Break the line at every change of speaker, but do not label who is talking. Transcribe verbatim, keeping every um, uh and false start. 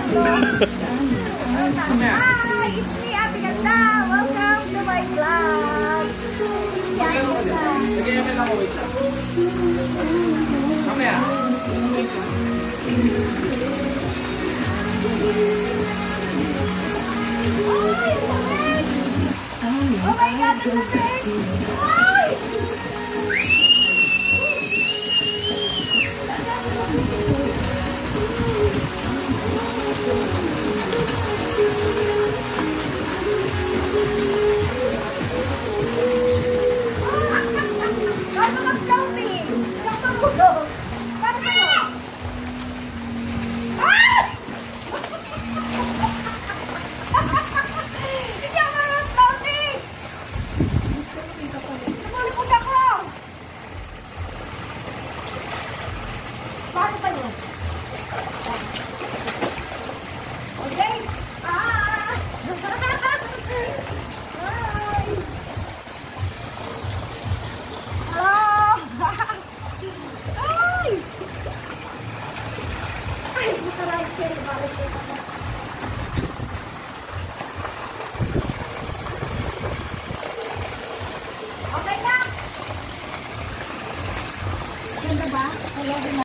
Hi, it's me, Ate Ganda. Welcome to my vlog. Si Ate Ganda.
Sige, yan lang ako, wait lang. Mamaya.
Oh my God, ang lamig! Ay! Paano mag-floating? Ikaw marunong. Paano kayo? Ah! Hindi ako marunong floating! Namulipog ako! Paano kayo? Okay? Ah! Hi! Hello! Ay! Ay, makarami siya. Balik ko ako. Okay na? Ganda ba? Kaya